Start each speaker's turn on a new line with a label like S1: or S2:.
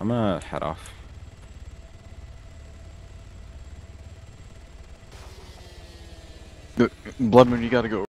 S1: I'm gonna head off.
S2: Blood Moon, you gotta go.